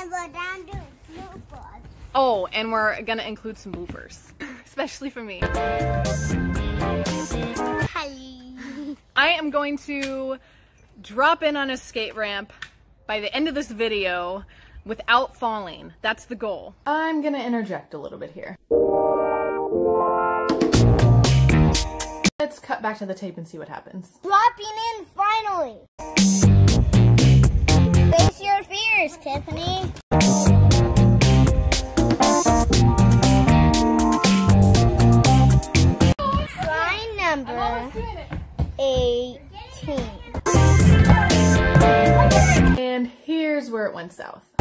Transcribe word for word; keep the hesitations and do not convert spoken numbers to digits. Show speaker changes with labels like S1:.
S1: And we're down to bloopers.
S2: Oh, and we're gonna include some bloopers, especially for me.
S1: Hi.
S2: I am going to drop in on a skate ramp by the end of this video without falling. That's the goal. I'm gonna interject a little bit here. Let's cut back to the tape and see what happens.
S1: Dropping in finally. Face your fears, Tiffany. Try number eighteen.
S2: And here's where it went south.